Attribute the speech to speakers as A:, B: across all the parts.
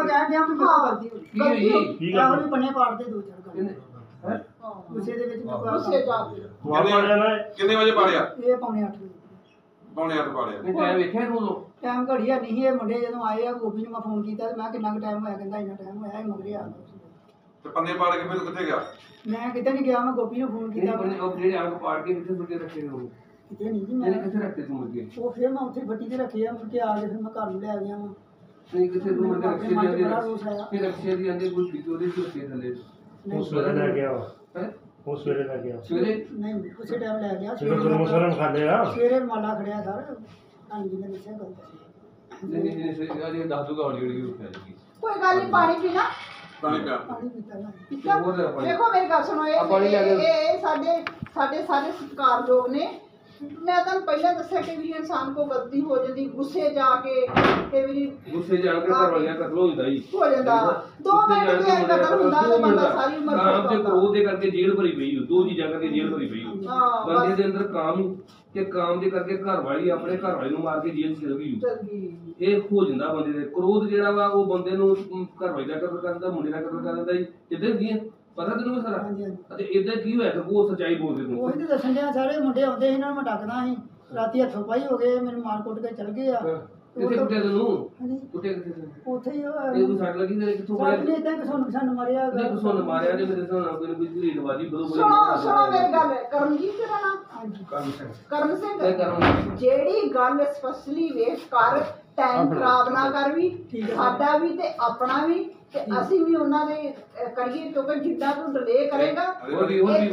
A: ਕਹਿ ਗਿਆ ਕਿ ਗਲਤੀ ਹੋਈ ਕੀ ਗੱਲ ਹੋਈ ਬੰਨੇ ਪਾੜਦੇ ਦੋ ਚਾਰ ਗੱਲ ਗੁੱਸੇ ਦੇ ਵਿੱਚ ਗੁੱਸੇ ਜਾ
B: ਕਿੰਨੇ ਵਜੇ ਪਾੜਿਆ
A: ਇਹ ਪੌਣੇ 8 ਵਜੇ
B: ਪੌਣੇ 8 ਪਾੜਿਆ
C: ਨਹੀਂ ਟਾਈਮ ਵੇਖਿਆ ਤੂੰ
A: ਟਾਈਮ ਘੜੀਆ ਨਹੀਂ ਇਹ ਮੁੰਡੇ ਜਦੋਂ ਆਏ ਆ ਗੋਪੀ ਨੂੰ ਮੈਂ ਫੋਨ ਕੀਤਾ ਤੇ ਮੈਂ ਕਿੰਨਾ ਕੁ ਟਾਈਮ ਹੋਇਆ ਕਹਿੰਦਾ ਇੰਨਾ ਟਾਈਮ ਹੋਇਆ ਇਹ ਮਗਰੇ ਆ
B: ਤੇ ਪੰਨੇ ਪਾੜ ਕੇ ਫਿਰ ਕਿੱਥੇ ਗਿਆ
A: ਮੈਂ ਕਿਤੇ ਨਹੀਂ ਗਿਆ ਮੈਂ ਗੋਪੀ ਨੂੰ ਫੋਨ ਕੀਤਾ
C: ਉਹ ਜਿਹੜੇ ਅੰਗ ਪਾੜ ਕੇ ਕਿੱਥੇ ਸੁੱਟੇ ਰੱਖੇ ਨੇ ਉਹ
A: ਕਿਤੇ ਨਹੀਂ ਜੀ ਮੈਂ
C: ਕਿੱਥੇ ਰੱਖੇ ਤੂੰ ਮੁਰਗੇ ਉਹ
A: ਫਿਰ ਮੈਂ ਉੱਥੇ ਫੱਟੀ ਤੇ ਰੱਖੇ ਆ ਮੁੜ ਕੇ ਆ ਕੇ ਫਿਰ ਮੈਂ ਘਰ ਨੂੰ ਲੈ ਗਿਆ ਵਾਂ
C: ਨਹੀਂ ਕਿੱਥੇ ਤੂੰ ਮੁਰਗੇ ਰੱਖੇ ਦੇ ਫਿਰ ਰੱਖੇ ਦੀ ਆਂਦੇ ਕੋਈ ਵੀਡੀਓ ਦੇ ਸੁੱਤੇ ਥੱਲੇ
D: ਉਸ ਵੇਲੇ ਲੈ ਗਿਆ
C: ਹੈ
D: ਉਸ ਵੇਲੇ ਲੈ ਗਿਆ
C: ਸਵੇਰੇ
A: ਨਹੀਂ ਉਸੇ ਟਾਈਮ ਲੈ ਗਿਆ
D: ਸਵੇਰੇ ਖਾਂਦੇ ਆ
A: ਸਵੇਰੇ ਮਾਲਾ ਖੜਿਆ ਸਰ ਹਾਂਜੀ ਨੇ ਦੱਸਿਆ ਗੱਲ
C: ਨਹੀਂ ਸਵੇਰੇ ਆ ਜੇ ਦੱਸ ਦੂਗਾ ਹੌਲੀ ਹੌਲੀ ਉੱਠਿਆ ਜੀ
E: ਕੋਈ ਗੱਲ ਨਹੀਂ ਪਾਣੀ ਪੀਣਾ
B: ਪਾਣੀ ਪਿਆ
A: ਪਾਣੀ ਪੀਤਾ ਨਾ
E: ਦੇਖੋ ਮੇਰੀ ਗੱਲ ਸੁਣੋ ਇਹ ਸਾਡੇ ਸਾਰੇ ਸਤਿਕਾਰਯੋਗ ਨੇ मैं तुम पहले दसा कि भी इंसान को गलती हो जाती गुस्से जाके भी
C: गुस्से जाके घर वालियां कत्ल
E: हो जाता 2 मिनट के कत्ल हुंदा ते बंदा सारी उम्र
C: काम ते क्रोध दे करके जेल भरी पई हो दो चीजां करके जेल भरी पई हो बंदे दे अंदर काम के काम दे करके घर वाली अपने घर वाले नु मार के जेल चल गई ਇਹ ਹੋ ਜਾਂਦਾ ਬੰਦੇ ਦੇ ਕ੍ਰੋਧ ਜਿਹੜਾ ਵਾ ਉਹ ਬੰਦੇ ਨੂੰ ਘਰ ਵਾਲੀ ਦਾ ਕਤਲ ਕਰਦਾ ਮੁੰਡੇ ਦਾ ਕਤਲ ਕਰ ਦਿੰਦਾ ਜੀ ਇਦਾਂ ਦੀਆਂ ਪਤਾ ਤੈਨੂੰ ਸਾਰਾ ਅਤੇ ਇਦਾਂ ਕੀ ਹੋਇਆ ਕਿ ਉਹ ਸੱਚਾਈ ਬੋਲਦੇ ਤੂੰ
A: ਉਹੀ ਤੇ ਦੱਸਣ ਡਿਆ ਸਾਰੇ ਮੁੰਡੇ ਆਉਂਦੇ ਇਹਨਾਂ ਨੂੰ ਮੈਂ ਡੱਕਦਾ ਸੀ ਰਾਤੀ ਹੱਥੋਂ ਪਾਈ ਹੋ ਗਏ ਮੈਨੂੰ ਮਾਰ ਕੁੱਟ ਕੇ ਚਲ ਗਏ ਆ
C: ਕਿੱਥੇ ਕੁੱਟਿਆ ਤੈਨੂੰ ਕੁੱਟਿਆ ਕਿੱਥੇ
A: ਉੱਥੇ ਹੀ
C: ਇਹ ਕੋਈ ਸੱਟ ਲੱਗੀ ਤੇਰੇ ਕਿੱਥੋਂ
A: ਪੜਿਆ ਨਹੀਂ ਇਦਾਂ ਸਾਨੂੰ ਮਾਰਿਆ
C: ਨਹੀਂ ਕੁਛ ਉਹਨੇ ਮਾਰਿਆ ਨੇ ਮੇਰੇ ਸਾਹਮਣੇ ਕੋਈ ਕੋਈ ਢੀਡ ਬਾਜੀ ਬਦੋ
E: ਸੁਣੋ ਮੇਰੀ ਗੱਲ ਕਰਮਜੀਤ ਤੇਰਾ ਨਾਮ
A: ਹਾਂਜੀ
E: ਕਰਮ ਸਿੰਘ ਜਿਹੜੀ ਗੱਲ ਸਪੈਸ਼ਲੀ ਵੇਖ ਕਰ ਟਾਈਮ ਖਰਾਬ ਨਾ ਕਰ ਵੀ ਸਾਡਾ ਵੀ ਤੇ ਆਪਣਾ ਵੀ ਤੇ ਅਸੀਂ ਵੀ ਉਹਨਾਂ ਦੇ ਕਰੀਏ ਕਿਉਂਕਿ ਜਿੱਦਾਂ ਤੂੰ ਡਿਲੇ ਕਰੇਗਾ
B: ਪਾਣੀ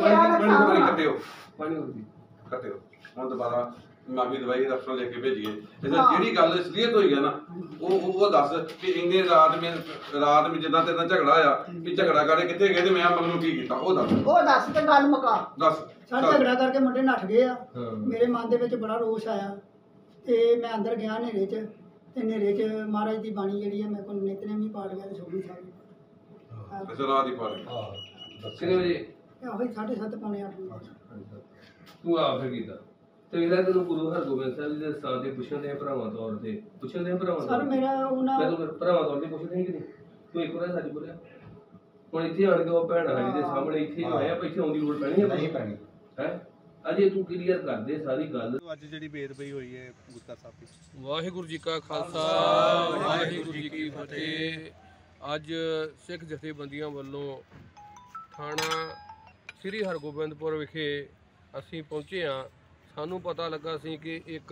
C: ਪਾਣੀ ਹੋ ਗਈ
B: ਕੱਟਿਓ ਹੁਣ ਦੁਬਾਰਾ ਮਾਫੀ ਦਵਾਈ ਰਫਲ ਲੈ ਕੇ ਭੇਜੀਏ ਜਿਹੜੀ ਗੱਲ ਅਸਲੀਅਤ ਹੋਈ ਹੈ ਨਾ ਉਹ ਦੱਸ ਕਿ ਇੰਨੇ ਰਾਤ ਵਿੱਚ ਜਿੱਦਾਂ ਤੇਰੇ ਨਾਲ ਝਗੜਾ ਆ ਕਿ ਝਗੜਾ ਕਰੇ ਕਿੱਥੇ ਗਏ ਤੇ ਮੈਂ ਮਗਰੋਂ ਕੀ ਕੀਤਾ ਉਹ ਦੱਸ
E: ਤੇ ਗੱਲ ਮੁਕਾ
B: ਦੱਸ
A: ਸਾਡੇ ਝਗੜਾ ਕਰਕੇ ਮੁੰਡੇ ਨੱਠ ਗਏ ਆ ਮੇਰੇ ਮਨ ਦੇ ਵਿੱਚ ਬੜਾ ਰੋਸ਼ ਆਇਆ ਤੇ ਮੈਂ ਅੰਦਰ ਗਿਆ ਹਨੇਰੇ 'ਚ ਤੇ ਹਨੇਰੇ 'ਚ ਮਹਾਰਾਜ ਦੀ ਬਾਣੀ ਜਿਹੜੀ ਹੈ ਮੇਰੇ ਕੋਲ ਨਿਤਨੇਮ ਹੀ ਪਾੜ ਗਿਆ ਤੇ ਸੋਭੀ ਸਾਹਿਬ
B: ਅੱਛਾ ਰਾਤ ਹੀ ਪਾੜ
C: ਕਿੰਨੇ ਵਜੇ
A: ਉਹੀ 7:30 ਪੌਣੇ 8 ਵਜੇ
C: ਤੂੰ ਆ ਫਿਰ ਕੀਤਾ ਤੇ ਇਹਦਾ ਤੈਨੂੰ ਗੁਰੂ ਹਰਗੋਬਿੰਦ ਸਾਹਿਬ ਜੀ ਦੇ ਸਥਾਨ ਤੇ ਪੁੱਛਦੇ ਆ ਭਰਾਵਾਂ ਤੌਰ ਤੇ
A: ਸਰ ਮੇਰਾ ਉਹਨਾਂ
C: ਮੈਂ ਤੂੰ ਭਰਾਵਾਂ ਤੌਰ ਤੇ ਪੁੱਛਦੇ ਕਿ ਨਹੀਂ ਤੂੰ ਇੱਕ ਵਾਰ ਸੱਚ ਬੋਲਿਆ ਹੁਣ ਇੱਥੇ ਆਣ ਕੇ ਉਹ ਭੈਣ ਵਾਲੀ ਦੇ ਸਾਹਮਣੇ ਇੱਥੇ ਆਇਆ ਪਿੱਛੇ ਆਉਂਦੀ ਲੋੜ ਪੈਣੀ ਹੈ ਨਹੀਂ ਪੈਣੀ ਹੈ ਅਜੇ ਤੂੰ ਕਲੀਅਰ ਕਰ ਦੇ ਸਾਰੀ ਗੱਲ
F: ਅੱਜ ਜਿਹੜੀ ਬੇਦਬੀ ਹੋਈ ਹੈ ਗੁਟਕਾ ਸਾਹਿਬ ਦੀ
G: ਵਾਹਿਗੁਰੂ ਜੀ ਕਾ ਖਾਲਸਾ ਵਾਹਿਗੁਰੂ ਜੀ ਕੀ ਫਤਿਹ। ਅੱਜ ਸਿੱਖ ਜਥੇਬੰਦੀਆਂ ਵੱਲੋਂ ਥਾਣਾ ਸ੍ਰੀ ਹਰਗੋਬਿੰਦਪੁਰ ਵਿਖੇ ਅਸੀਂ ਪਹੁੰਚੇ ਹਾਂ। ਸਾਨੂੰ ਪਤਾ ਲੱਗਾ ਸੀ ਕਿ ਇੱਕ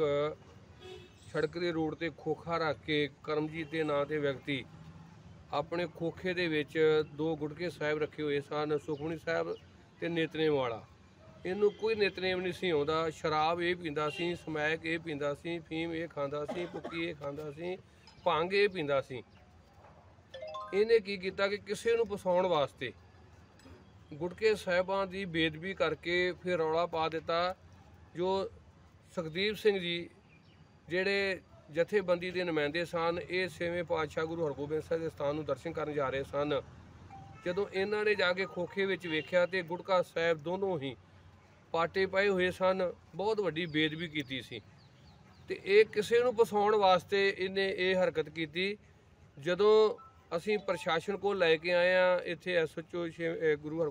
G: ਸੜਕ ਦੇ ਰੋਡ ਤੇ ਖੋਖਾ ਰੱਖ ਕੇ ਕਰਮਜੀਤ ਦੇ ਨਾਂ ਤੇ ਵਿਅਕਤੀ ਆਪਣੇ ਖੋਖੇ ਦੇ ਵਿੱਚ 2 ਗੁਟਕੇ ਸਾਹਿਬ ਰੱਖੇ ਹੋਏ ਸਨ, ਸੁਖਮਨੀ ਸਾਹਿਬ ਤੇ ਨਿਤਨੇਮ ਵਾਲਾ। ਇਹਨੂੰ ਕੋਈ ਨਿਤਨੇਮ ਨਹੀਂ ਸੀ ਆਉਂਦਾ। ਸ਼ਰਾਬ ਇਹ ਪੀਂਦਾ ਸੀ, ਸਮੈਕ ਇਹ ਪੀਂਦਾ ਸੀ, ਫੀਮ ਇਹ ਖਾਂਦਾ ਸੀ, ਭੁੱਕੀ ਇਹ ਖਾਂਦਾ ਸੀ, ਭੰਗ ਇਹ ਪੀਂਦਾ ਸੀ। ਇਹਨੇ ਕੀ ਕੀਤਾ ਕਿ ਕਿਸੇ ਨੂੰ ਫਸਾਉਣ ਵਾਸਤੇ ਗੁਟਕੇ ਸਾਹਿਬਾਂ ਦੀ ਬੇਦਬੀ ਕਰਕੇ ਫਿਰ ਰੌਲਾ ਪਾ ਦਿੱਤਾ। ਜੋ ਸੁਖਦੀਪ ਸਿੰਘ ਜੀ ਜਿਹੜੇ ਜਥੇਬੰਦੀ ਦੇ ਨੁਮਾਇੰਦੇ ਸਨ, ਇਹ 6ਵੇਂ ਪਾਤਸ਼ਾਹ ਗੁਰੂ ਹਰਗੋਬਿੰਦ ਸਾਹਿਬ ਦੇ ਸਥਾਨ ਨੂੰ ਦਰਸ਼ਨ ਕਰਨ ਜਾ ਰਹੇ ਸਨ। ਜਦੋਂ ਇਹਨਾਂ ਨੇ ਜਾ ਕੇ ਖੋਖੇ ਵਿੱਚ ਵੇਖਿਆ ਤੇ ਗੁਟਕਾ ਸਾਹਿਬ ਦੋਨੋਂ ਹੀ ਪਾਟੇ ਪਏ ਹੋਏ ਸਨ। ਬਹੁਤ ਵੱਡੀ ਬੇਦਬੀ ਕੀਤੀ ਸੀ ਤੇ ਇਹ ਕਿਸੇ ਨੂੰ ਫਸਾਉਣ ਵਾਸਤੇ ਇਹਨੇ ਇਹ ਹਰਕਤ ਕੀਤੀ। ਜਦੋਂ ਅਸੀਂ ਪ੍ਰਸ਼ਾਸਨ ਕੋਲ ਲੈ ਕੇ ਆਏ ਹਾਂ ਇੱਥੇ SHO ਗੁਰੂ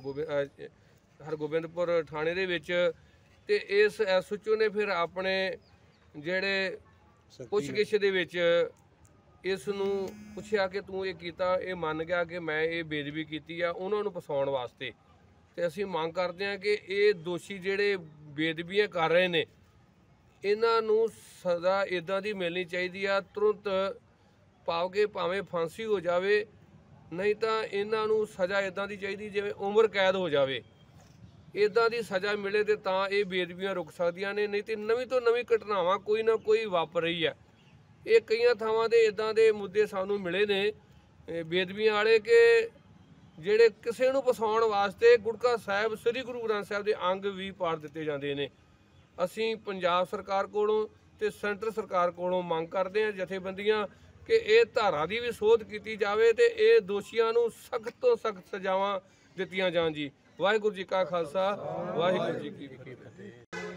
G: ਹਰਗੋਬਿੰਦਪੁਰ ਥਾਣੇ ਦੇ ਵਿੱਚ, ਤੇ ਇਸ SHO ਨੇ ਫਿਰ ਆਪਣੇ ਜਿਹੜੇ ਪੁੱਛਗਿੱਛ ਦੇ ਵਿੱਚ ਇਸ ਨੂੰ ਪੁੱਛਿਆ ਕਿ ਤੂੰ ਇਹ ਕੀਤਾ। ਇਹ ਮੰਨ ਗਿਆ ਕਿ ਮੈਂ ਇਹ ਬੇਦਬੀ ਕੀਤੀ ਆ ਉਹਨਾਂ ਨੂੰ ਫਸਾਉਣ ਵਾਸਤੇ। ਤੇ ਅਸੀਂ ਮੰਗ ਕਰਦੇ ਹਾਂ ਕਿ ਇਹ ਦੋਸ਼ੀ ਜਿਹੜੇ ਬੇਦਬੀਆਂ ਕਰ ਰਹੇ ਨੇ ਇਹਨਾਂ ਨੂੰ ਸਜ਼ਾ ਇੱਦਾਂ ਦੀ ਮਿਲਣੀ ਚਾਹੀਦੀ ਆ, ਤੁਰੰਤ ਪਾਓਗੇ, ਭਾਵੇਂ ਫਾਂਸੀ ਹੋ ਜਾਵੇ, ਨਹੀਂ ਤਾਂ ਇਹਨਾਂ ਨੂੰ ਸਜ਼ਾ ਇੱਦਾਂ ਦੀ ਚਾਹੀਦੀ ਜਿਵੇਂ ਉਮਰ ਕੈਦ ਹੋ ਜਾਵੇ। ਇੱਦਾਂ ਦੀ ਸਜ਼ਾ ਮਿਲੇ ਤੇ ਤਾਂ ਇਹ ਬੇਦਬੀਆਂ ਰੁਕ ਸਕਦੀਆਂ ਨੇ, ਨਹੀਂ ਤੇ ਨਵੀਂ ਤੋਂ ਨਵੀਂ ਘਟਨਾਵਾਂ ਕੋਈ ਨਾ ਕੋਈ ਵਾਪਰ ਰਹੀ ਹੈ। ਇਹ ਕਈਆਂ ਥਾਵਾਂ ਦੇ ਇੱਦਾਂ ਦੇ ਮੁੱਦੇ ਸਾਨੂੰ ਮਿਲੇ ਨੇ ਬੇਦਬੀਆਂ ਵਾਲੇ ਕਿ ਜਿਹੜੇ ਕਿਸੇ ਨੂੰ ਫਸਾਉਣ ਵਾਸਤੇ ਗੁਟਕਾ ਸਾਹਿਬ ਸ੍ਰੀ ਗੁਰੂ ਗ੍ਰੰਥ ਸਾਹਿਬ ਦੇ ਅੰਗ ਵੀ ਪਾੜ ਦਿੱਤੇ ਜਾਂਦੇ ਨੇ। ਅਸੀਂ ਪੰਜਾਬ ਸਰਕਾਰ ਕੋਲੋਂ ਤੇ ਸੈਂਟਰ ਸਰਕਾਰ ਕੋਲੋਂ ਮੰਗ ਕਰਦੇ ਹਾਂ ਜਥੇਬੰਦੀਆਂ ਕਿ ਇਹ ਧਾਰਾ ਦੀ ਵੀ ਸੋਧ ਕੀਤੀ ਜਾਵੇ ਤੇ ਇਹ ਦੋਸ਼ੀਆਂ ਨੂੰ ਸਖਤ ਤੋਂ ਸਖਤ ਸਜ਼ਾਵਾਂ ਦਿੱਤੀਆਂ ਜਾਣ ਜੀ। ਵਾਹਿਗੁਰੂ ਜੀ ਕਾ ਖਾਲਸਾ ਵਾਹਿਗੁਰੂ ਜੀ ਕੀ ਫਤਿਹ।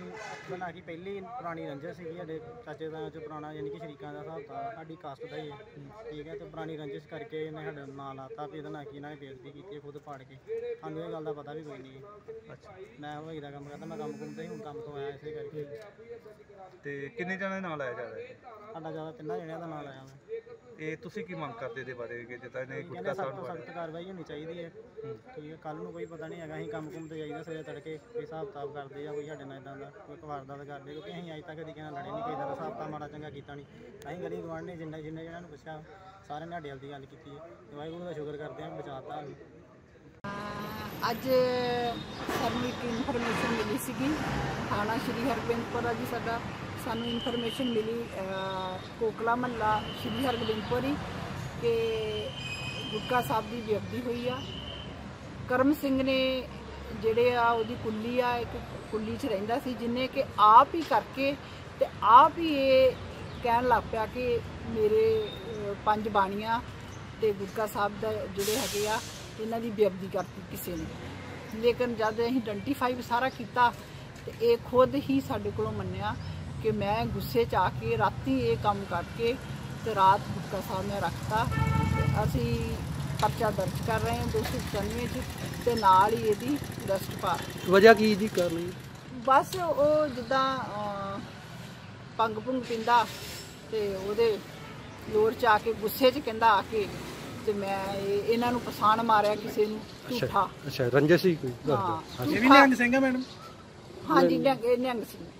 H: ਬਣਾ ਕੇ ਪਹਿਲੀ ਪੁਰਾਣੀ ਰੰਜਿਸ਼ ਸੀਗੀ ਸਾਡੇ ਚਾਚੇ ਦਾ ਚ ਪੁਰਾਣਾ ਯਾਨੀ ਕਿ ਸ਼ਰੀਕਾਂ ਦਾ ਹਿਸਾਬ ਤਾਂ ਸਾਡੀ ਕਾਸਟ ਦਾ ਹੀ ਹੈ ਠੀਕ ਹੈ। ਤੇ ਪੁਰਾਣੀ ਰੰਜਿਸ਼ ਕਰਕੇ ਇਹਨੇ ਸਾਡਾ ਨਾਂ ਲਾਤਾ ਵੀ ਇਹਦਾ ਨਾਂ ਕੀ ਇਹਨਾਂ ਨੇ ਬੇਇੱਜ਼ਤੀ ਕੀਤੀ ਖੁਦ ਪਾੜ ਕੇ। ਸਾਨੂੰ ਇਹ ਗੱਲ ਦਾ ਪਤਾ ਵੀ ਕੋਈ ਨਹੀਂ।
F: ਅੱਛਾ
H: ਮੈਂ ਹਲਵਾਈ ਦਾ ਕੰਮ ਕਰਦਾ, ਮੈਂ ਕੰਮ ਕੁੰਮ ਤੇ ਹੀ ਹੁਣ ਕੰਮ ਤੋਂ ਆਇਆ ਇਸੇ ਕਰਕੇ।
F: ਤੇ ਕਿੰਨੇ ਜਣਿਆਂ ਦੇ ਨਾਂ ਲਾਇਆ ਜਾ ਰਿਹਾ ਹੈ?
H: ਸਾਡਾ ਜ਼ਿਆਦਾ 3 ਜਣਿਆਂ ਦਾ ਨਾਂ ਲਾਇਆ ਮੈਂ।
F: ਇਹ ਤੁਸੀਂ ਕੀ ਮੰਗ ਕਰਦੇ ਇਹਦੇ ਬਾਰੇ ਕਿ ਜਿੱਦਾਂ ਇਹਨੇ
H: ਕਹਿੰਦੇ
F: ਗੁਟਕਾ
H: ਸਖਤ
F: ਸਾਹਿਬ
H: ਤੋਂ ਸਖਤ ਕਾਰਵਾਈ ਹੋਣੀ ਚਾਹੀਦੀ ਹੈ ਠੀਕ ਹੈ। ਕੱਲ ਨੂੰ ਕੋਈ ਪਤਾ ਨਹੀਂ ਹੈਗਾ, ਅਸੀਂ ਕੰਮ ਕੁੰਮ ਤੇ ਜਾਈਦਾ ਸਵੇਰੇ ਤੜਕੇ ਕੋਈ ਹਿਸਾਬ ਕਿਤਾਬ ਕਰਦੇ ਆ ਕੋਈ ਸਾਡੇ ਨਾਲ ਇਦਾਂ ਦਾ ਕੋਈ ਵਾਰਦਾਤ ਕਰਦੇ, ਕਿਉਂਕਿ ਅਸੀਂ ਅੱਜ ਤੱਕ ਕਦੀ ਕਿਸੇ ਨਾਲ ਲੜੇ ਨਹੀਂ, ਕਿਸੇ ਦਾ ਹਿਸਾਬ ਕਿਤਾਬ ਮਾੜਾ ਚੰਗਾ ਕੀਤਾ ਨਹੀਂ। ਅਸੀਂ ਗਲੀ ਗਵਾਂਢ ਨੇ ਜਿੰਨੇ ਜਿਹਨਾਂ ਨੂੰ ਪੁੱਛਿਆ ਸਾਰਿਆਂ ਨੇ ਸਾਡੇ ਵੱਲ ਦੀ ਗੱਲ ਕੀਤੀ ਹੈ। ਵਾਹਿਗੁਰੂ ਦਾ ਸ਼ੁਕਰ ਕਰਦੇ ਹਾਂ ਬਚਾਤਾ ਅਸੀਂ।
E: ਅੱਜ ਸਾਨੂੰ ਇੱਕ ਇਨਫੋਰਮੇਸ਼ਨ ਮਿਲੀ ਸੀਗੀ ਥਾਣਾ ਸ਼੍ਰੀ ਹਰਗੋਬਿੰਦਪੁਰ ਜੀ ਸਾਡਾ। ਸਾਨੂੰ ਇਨਫੋਰਮੇਸ਼ਨ ਮਿਲੀ ਕੋਕਲਾ ਮਹੱਲਾ ਸ਼੍ਰੀ ਹਰਗੋਬਿੰਦਪੁਰੀ ਕਿ ਗੁਟਕਾ ਸਾਹਿਬ ਦੀ ਬੇਅਦਬੀ ਹੋਈ ਆ। ਕਰਮ ਸਿੰਘ ਨੇ ਜਿਹੜੇ ਆ ਉਹਦੀ ਕੁੱਲੀ ਆ, ਇੱਕ ਕੁੱਲੀ 'ਚ ਰਹਿੰਦਾ ਸੀ, ਜਿਹਨੇ ਕਿ ਆਪ ਹੀ ਕਰਕੇ ਤੇ ਆਪ ਹੀ ਇਹ ਕਹਿਣ ਲੱਗ ਪਿਆ ਕਿ ਮੇਰੇ 5 ਬਾਣੀਆਂ ਤੇ ਗੁਟਕਾ ਸਾਹਿਬ ਦਾ ਜਿਹੜੇ ਹੈਗੇ ਆ ਇਹਨਾਂ ਦੀ ਬੇਅਦਬੀ ਕਰਤੀ ਕਿਸੇ ਨੇ। ਲੇਕਿਨ ਜਦ ਅਸੀਂ ਆਇਡੈਂਟੀਫਾਈ ਸਾਰਾ ਕੀਤਾ ਤੇ ਇਹ ਖੁਦ ਹੀ ਸਾਡੇ ਕੋਲੋਂ ਮੰਨਿਆ ਕਿ ਮੈਂ ਗੁੱਸੇ 'ਚ ਆ ਕੇ ਰਾਤੀ ਇਹ ਕੰਮ ਕਰਕੇ ਤੇ ਰਾਤ ਗੁਟਕਾ ਸਾਹਿਬ ਨੇ ਰੱਖਤਾ। ਅਸੀਂ ਪਰਚਾ ਦਰਜ ਕਰ ਰਹੇ ਹਾਂ 295 'ਚ ਤੇ ਨਾਲ ਹੀ ਇਹਦੀ ਅਰੈਸਟ ਪਾ ਰਹੇ।
F: ਵਜ੍ਹਾ ਕੀ ਜੀ ਕਰਨੀ?
E: ਬਸ ਉਹ ਜਿੱਦਾਂ ਭੰਗ ਭੁੰਗ ਪੀਂਦਾ ਤੇ ਉਹਦੇ ਲੋਰ 'ਚ ਆ ਕੇ ਗੁੱਸੇ 'ਚ ਕਹਿੰਦਾ ਆ ਕੇ ਤੇ ਮੈਂ ਇਹਨਾਂ ਨੂੰ ਪਛਾਣ ਮਾਰਿਆ ਕਿਸੇ ਨੂੰ ਝੂਠਾ।
F: ਅੱਛਾ ਰੰਜਿਸ਼ ਹੀ ਕੋਈ?
E: ਹਾਂ
H: ਇਹ ਵੀ ਨਿਹੰਗ ਸਿੰਘ ਹੈ ਮੈਡਮ?
E: ਹਾਂਜੀ ਨਿਹੰਗ ਸਿੰਘ।